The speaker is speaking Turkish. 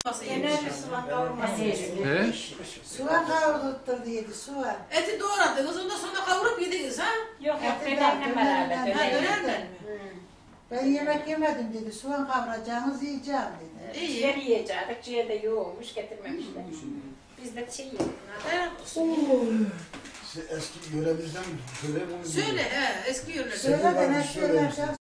Genelde soğan kavurması yedim. He? Soğan kavurdurttur diyedi, soğan. Eti doğradınız, ondan sonra kavurup yediniz ha? Yok yok Eti dönerle beraber. Ha, Dönerle. dönerle mi? Ben yemek yemedim dedi, soğan kavuracağınız yiyeceğim dedi. İyi. Ciğer yiyecektik. Ciğer de yoğurmuş getirmemişler. Biz de şey yedik. Evet. Eski yöremizden söyleyeyim onu. Söyle, eski yörüne. Söyle de ne söylersen